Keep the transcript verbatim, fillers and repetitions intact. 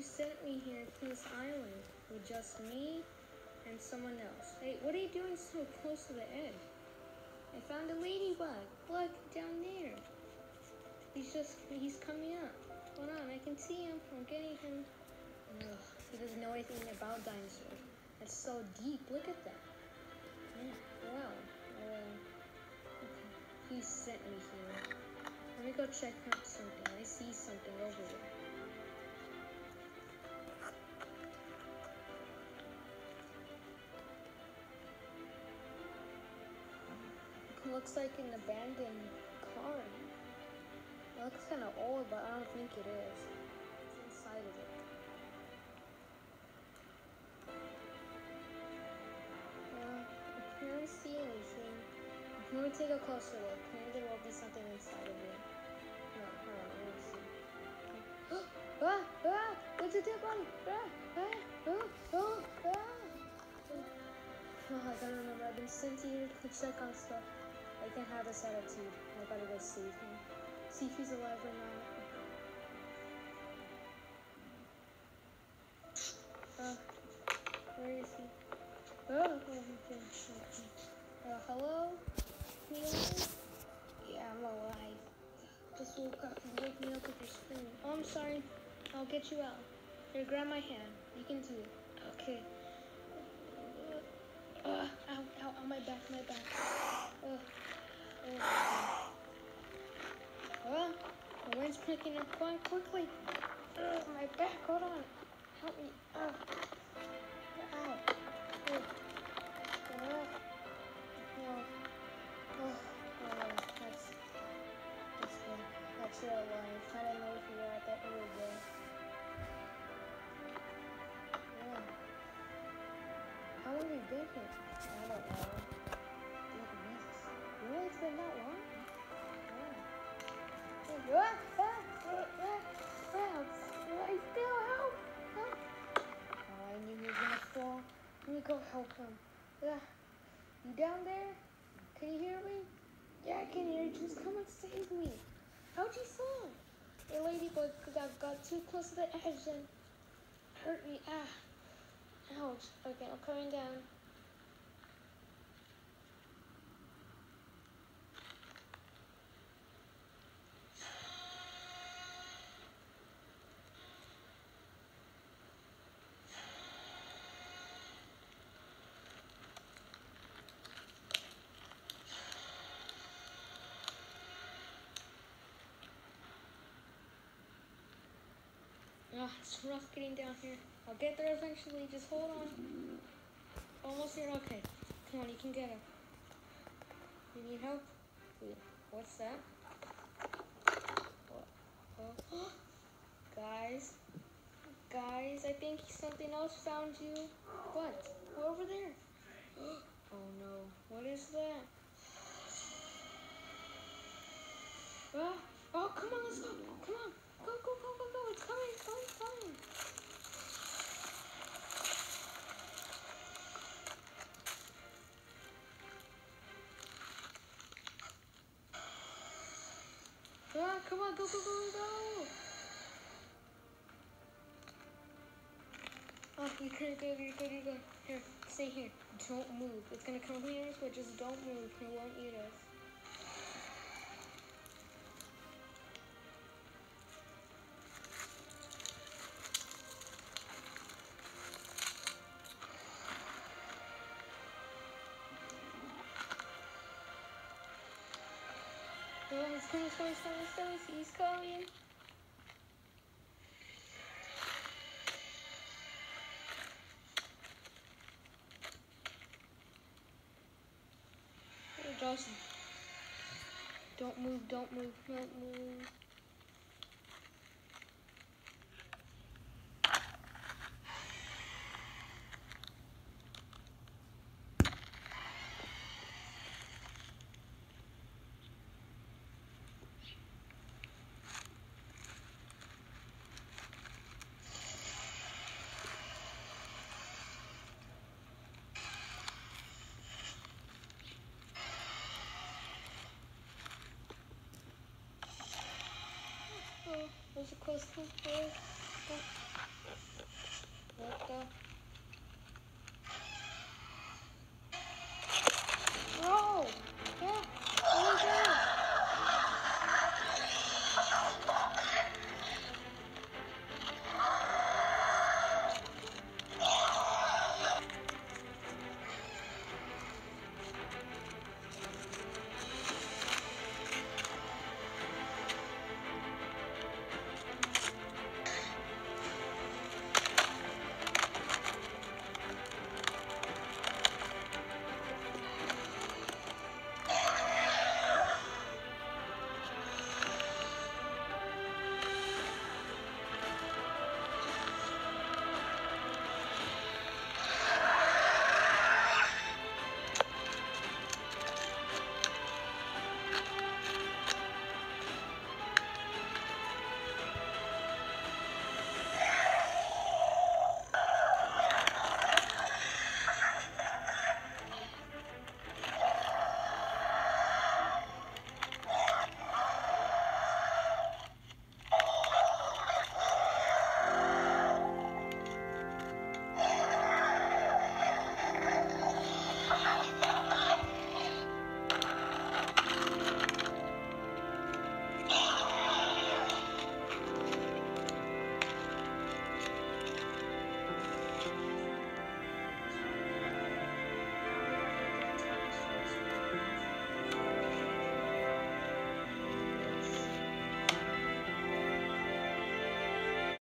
sent me here to this island with just me and someone else. Hey, what are you doing so close to the edge? I found a ladybug. Look, down there. He's just, he's coming up. Hold on, I can see him. I'm getting him. Ugh, he doesn't know anything about dinosaurs. That's so deep. Look at that. Yeah, wow. Uh, okay. He sent me here. Let me go check out something. I see something over there. It looks like an abandoned car. It looks kind of old, but I don't think it is. It's inside of it. Uh, I can't see anything. Let me take a closer look. Maybe there will be something inside of it. No, hold on, let me see. Ah! Ah! It's a dead body! Ah! Ah! Oh! Oh! Ah! Oh, I gotta remember, I've been sent here to check on stuff. I can't have this attitude. I gotta go save him. See if he's alive or not. Uh, where is he? Oh, oh okay. Okay. Uh, hello? Me alive? Yeah, I'm alive. Just woke up and woke me up with your screaming. Oh, I'm sorry. I'll get you out. Here, grab my hand. You can do it. Okay. Uh, uh, ow, ow, on my back, my back. Uh, uh, well, the wind's picking up quite quickly. Uh, my back, hold on. Help me. Uh, ow. Uh, uh, no. Oh, oh, that's, that's good. That's your life. I don't know if you were at that early day. Yeah. How long have you been here? I don't know. Eight weeks. Really? It's been that long? Yeah. Ah, ah, ah, ah, ah. I still help. Help. Oh, I knew he was gonna fall. Let me go help him. Yeah. You down there? Can you hear me? Yeah, I can hear you. Just come and save me. How'd you fall? A ladybug got, got too close to the edge and hurt me. Ah. Ouch. Okay, I'm coming down. Oh, it's rough getting down here. I'll get there eventually. Just hold on. Almost here. Okay. Come on, you can get up. You need help? Wait, what's that? What? Oh. Guys. Guys, I think something else found you. What? We're over there. Oh no. What is that? Ah. Oh, come on, let's go. Come on. Go, go, go, go, go. It's coming, it's coming, it's coming. Ah, come on, go, go, go, go. Oh, you couldn't go, you're good, you're good. Here, stay here. Don't move. It's gonna come here, but just don't move. It won't eat us. Oh, he's coming, he's coming, he's coming, he's coming, he's coming. Hey, Johnson. Don't move, don't move, don't move. Oh, there's a close one.